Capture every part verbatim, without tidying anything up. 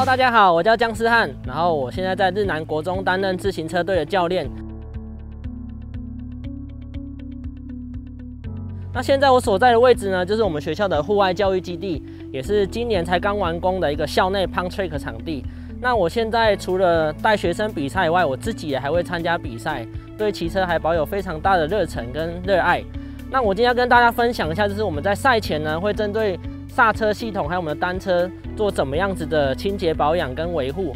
大家好，我叫姜思翰，然后我现在在日南国中担任自行车队的教练。那现在我所在的位置呢，就是我们学校的户外教育基地，也是今年才刚完工的一个校内 Pump Track 场地。那我现在除了带学生比赛以外，我自己也还会参加比赛，对骑车还保有非常大的热忱跟热爱。那我今天要跟大家分享一下，就是我们在赛前呢，会针对刹车系统还有我们的单车做怎么样子的清洁保养跟维护。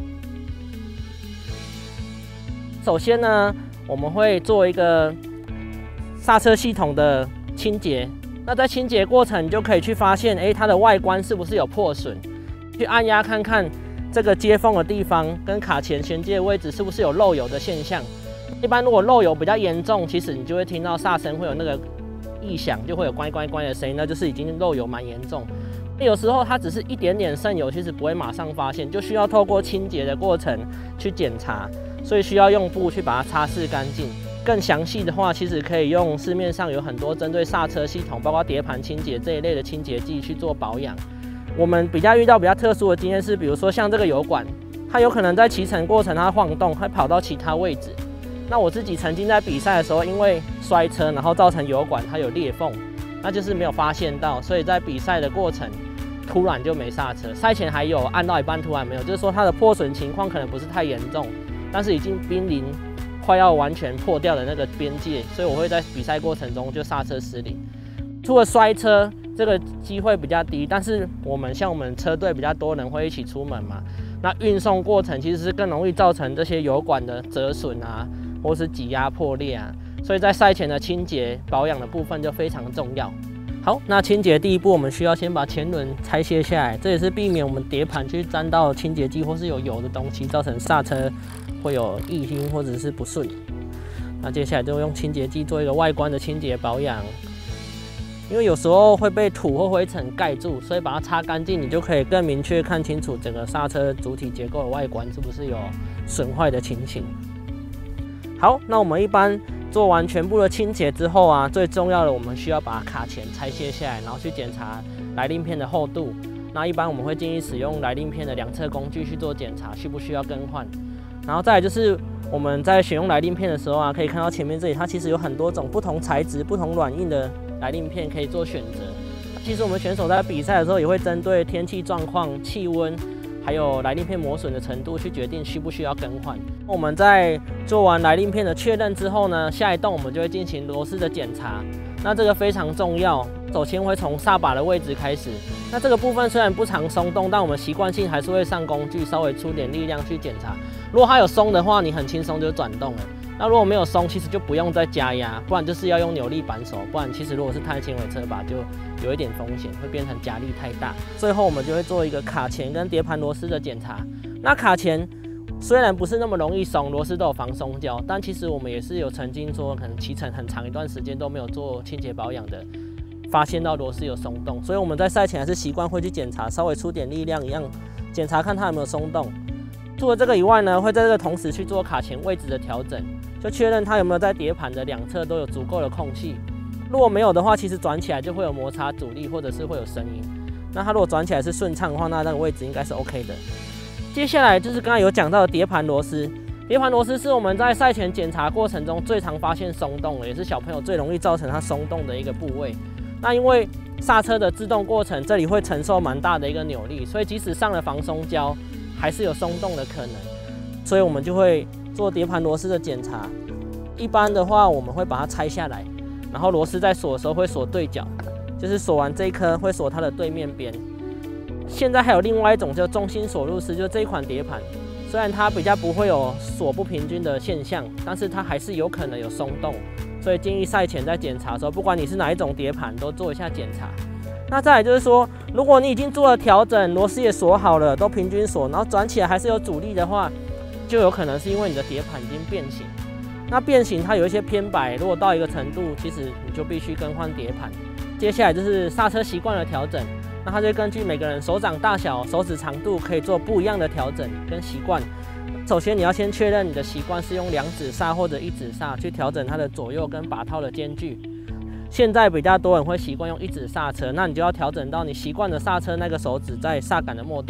首先呢，我们会做一个刹车系统的清洁。那在清洁过程，你就可以去发现，哎，它的外观是不是有破损？去按压看看这个接缝的地方跟卡钳衔接的位置是不是有漏油的现象。一般如果漏油比较严重，其实你就会听到刹声会有那个异响，就会有乖乖乖的声音，那就是已经漏油蛮严重。有时候它只是一点点渗油，其实不会马上发现，就需要透过清洁的过程去检查，所以需要用布去把它擦拭干净。更详细的话，其实可以用市面上有很多针对刹车系统，包括碟盘清洁这一类的清洁剂去做保养。我们比较遇到比较特殊的经验是，比如说像这个油管，它有可能在骑乘过程它晃动，会跑到其他位置。那我自己曾经在比赛的时候，因为摔车，然后造成油管它有裂缝，那就是没有发现到，所以在比赛的过程突然就没刹车。赛前还有按到一半突然没有，就是说它的破损情况可能不是太严重，但是已经濒临快要完全破掉的那个边界，所以我会在比赛过程中就刹车失灵。除了摔车这个机会比较低，但是我们像我们车队比较多人会一起出门嘛，那运送过程其实是更容易造成这些油管的折损啊，或是挤压破裂啊，所以在赛前的清洁保养的部分就非常重要。好，那清洁第一步，我们需要先把前轮拆卸下来，这也是避免我们碟盘去沾到清洁剂或是有油的东西，造成刹车会有异音或者是不顺。那接下来就用清洁剂做一个外观的清洁保养，因为有时候会被土或灰尘盖住，所以把它擦干净，你就可以更明确看清楚整个刹车主体结构的外观是不是有损坏的情形。好，那我们一般做完全部的清洁之后啊，最重要的我们需要把卡钳拆卸下来，然后去检查来令片的厚度。那一般我们会建议使用来令片的量测工具去做检查，需不需要更换。然后再来就是我们在选用来令片的时候啊，可以看到前面这里它其实有很多种不同材质、不同软硬的来令片可以做选择。其实我们选手在比赛的时候也会针对天气状况、气温，还有来令片磨损的程度去决定需不需要更换。我们在做完来令片的确认之后呢，下一动我们就会进行螺丝的检查。那这个非常重要，首先会从刹把的位置开始。那这个部分虽然不常松动，但我们习惯性还是会上工具稍微出点力量去检查。如果它有松的话，你很轻松就转动了。那如果没有松，其实就不用再加压，不然就是要用扭力扳手，不然其实如果是碳纤维车把就有一点风险，会变成夹力太大。最后我们就会做一个卡钳跟碟盘螺丝的检查。那卡钳虽然不是那么容易松，螺丝都有防松胶，但其实我们也是有曾经说可能骑乘很长一段时间都没有做清洁保养的，发现到螺丝有松动，所以我们在赛前还是习惯会去检查，稍微出点力量一样检查看它有没有松动。除了这个以外呢，会在这个同时去做卡钳位置的调整，就确认它有没有在碟盘的两侧都有足够的空隙。如果没有的话，其实转起来就会有摩擦阻力，或者是会有声音。那它如果转起来是顺畅的话，那那个位置应该是 OK 的。接下来就是刚刚有讲到的碟盘螺丝。碟盘螺丝是我们在赛前检查过程中最常发现松动的，也是小朋友最容易造成它松动的一个部位。那因为刹车的制动过程，这里会承受蛮大的一个扭力，所以即使上了防松胶，还是有松动的可能。所以我们就会做碟盘螺丝的检查。一般的话，我们会把它拆下来，然后螺丝在锁的时候会锁对角，就是锁完这一颗会锁它的对面边。现在还有另外一种叫中心锁入式，就这一款碟盘，虽然它比较不会有锁不平均的现象，但是它还是有可能有松动，所以建议赛前在检查的时候，不管你是哪一种碟盘，都做一下检查。那再来就是说，如果你已经做了调整，螺丝也锁好了，都平均锁，然后转起来还是有阻力的话，就有可能是因为你的碟盘已经变形。那变形它有一些偏摆，如果到一个程度，其实你就必须更换碟盘。接下来就是刹车习惯的调整，那它就根据每个人手掌大小、手指长度，可以做不一样的调整跟习惯。首先你要先确认你的习惯是用两指刹或者一指刹去调整它的左右跟把套的间距。现在比较多人会习惯用一指刹车，那你就要调整到你习惯的刹车那个手指在刹杆的末端，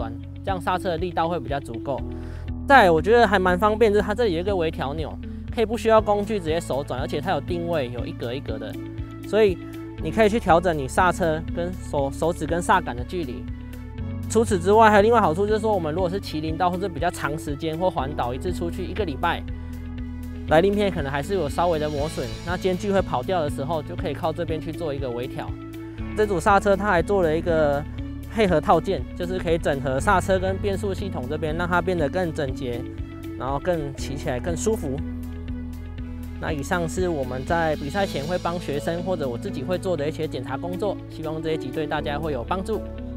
这样刹车的力道会比较足够。再来，我觉得还蛮方便，就是它这里有一个微调钮，可以不需要工具直接手转，而且它有定位，有一格一格的，所以你可以去调整你刹车跟手手指跟刹杆的距离。除此之外，还有另外好处就是说，我们如果是骑林道或者比较长时间或环岛一次出去一个礼拜，来鳞片可能还是有稍微的磨损，那间距会跑掉的时候，就可以靠这边去做一个微调。这组刹车它还做了一个配合套件，就是可以整合刹车跟变速系统这边，让它变得更整洁，然后更骑起来更舒服。那以上是我们在比赛前会帮学生或者我自己会做的一些检查工作，希望这一集对大家会有帮助。